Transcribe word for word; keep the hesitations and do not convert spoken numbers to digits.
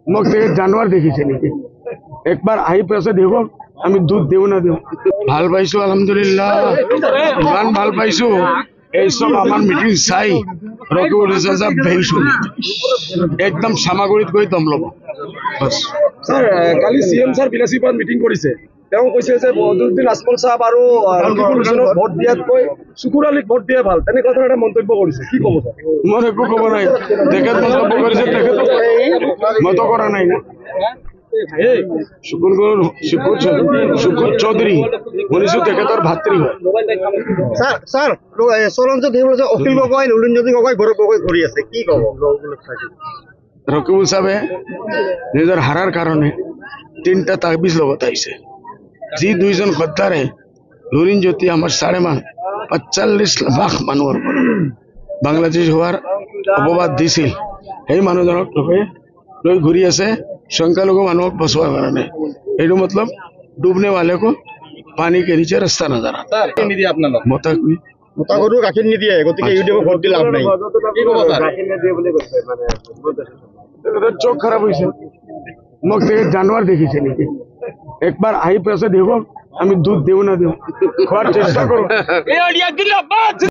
মোক দেখে জানোয়ার দেখিছে নাকি? একবার আহি পেছে দেখো আমি দুধ দেও না দেও। ভাল পাইছো আলহামদুলিল্লাহ, ইমান ভাল পাইছো। এইসব আমার মিটিং চাই রকিবুল হাসান সাহেব ভেরি শুনি একদম সামাগুড়িত গৈ দম ল'ব বাস। স্যার কালি সিএম স্যার বিলাসীপুৰত মিটিং কৰিছে। তেওঁ কৈছে যে বদৰুদ্দিন আজমল সাহেব আৰু ৰকিবুল হুছেইনক ভোট দিয়াতকৈ শুকুৰ আলীক ভোট দিয়া ভাল, তেনেকুৱা ধৰণৰ এটা মন্তব্য কৰিছে। কি ক'ব স্যার? মোৰ একো ক'ব নাই, তেখেত মন্তব্য কৰিছে, তেখেত মতো কৰা নাই না। শুকুর শুকুর শুকুর চৌধুরী শুনিছো তেখেতৰ ভাতৃ হয়। স্যার স্যার চলন্ত দেখিবলৈ অখিল গগৈ লুৰিণজ্যোতি গগৈ গৌৰৱ গগৈ ঘূৰি আছে, কি ক'ব? রকিবুল সাহেবে নিজৰ হারার কারণে তিনটা তাকবিজ লগত আহিছে। যি দুইজন গদ্দারে লুরিণজ্যোতি আমার সাড়ে মান পঁয়তাল্লিশ লাখ মানুহৰ পৰা বাংলাদেশ হোৱাৰ অপবাদ দিছিল, সেই মানুহজনক লৈ ঘূৰি আছে সংখ্যালঘু মানুহক বচোৱাৰ কাৰণে। এইটো মতলব ডুবনে वाले को পানী के नीचे रास्ता नजर आता। নিদিয়ে আপোনালোক মতা মতা গৰু গাখীৰ নিদিয়ে, গতিকে ইউ ডি এফক ভোট দি লাভ নাই, কি ক'ব স্যার? তেখেতৰ চোখ খারাপ হয়েছে, মোক দেখে জানোয়ার দেখিছে নাকি? একবার আহি পেছে দেখো আমি দুধ দেও না দেও, খোয়ার চেষ্টা করো।